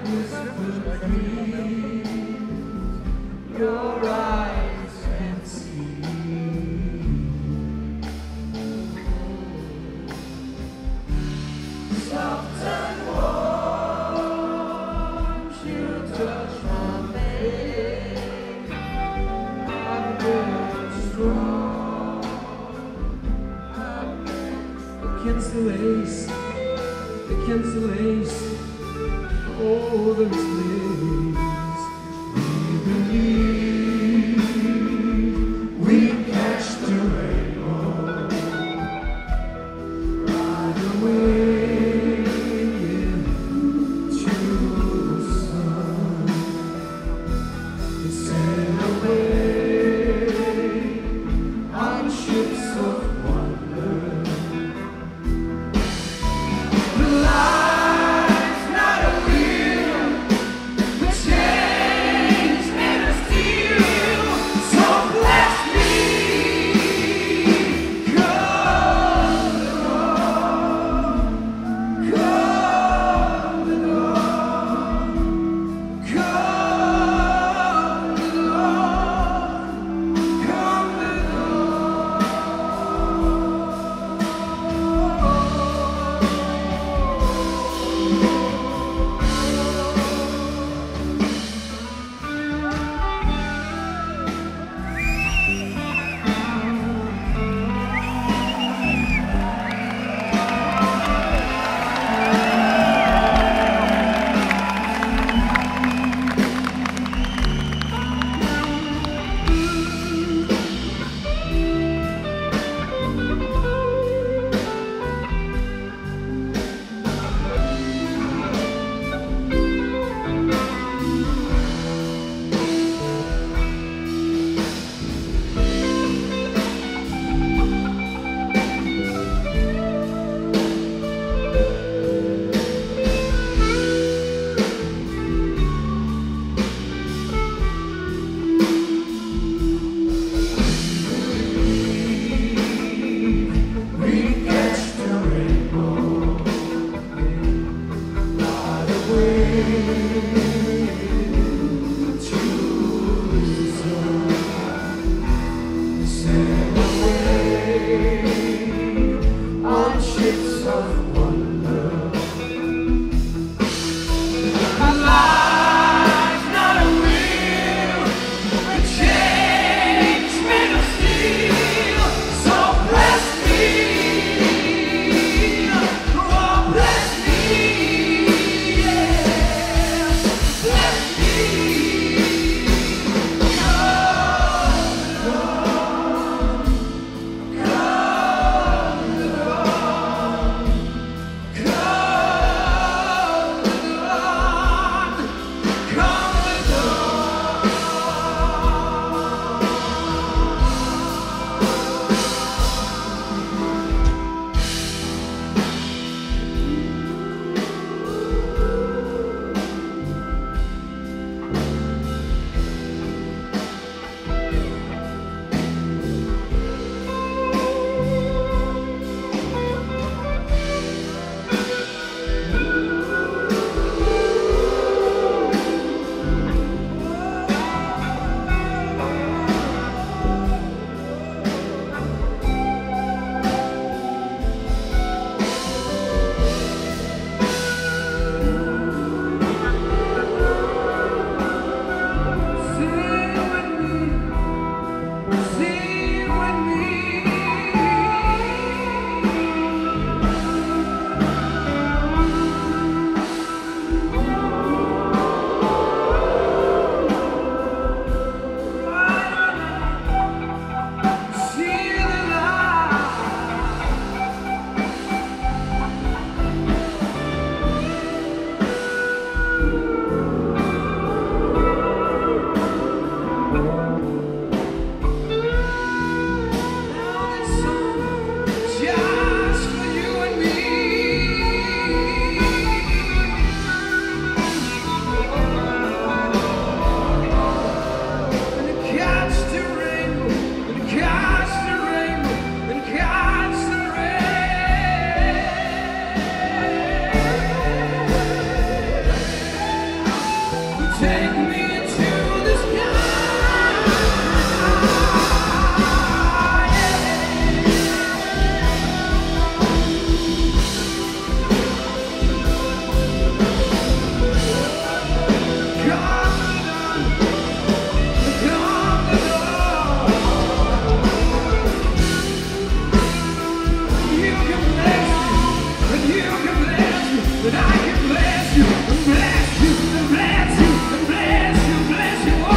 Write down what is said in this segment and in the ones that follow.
Your eyes can see. Soft and warm, she'll touch my face. I'm very strong against the lace, against the lace. Oh, there is place. We believe we catch the rainbow right away into the sun and sail away on ships of wonder. The life's not a wheel, the chains made of steel. So bless me, come along, come along, come along, come take me to the but I can bless you, and bless you, and bless you, and bless you, bless you. Oh,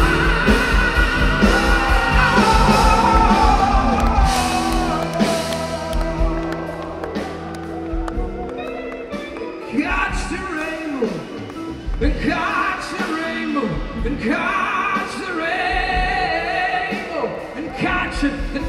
catch the rainbow, and catch the rainbow, and catch the rainbow, and catch it, and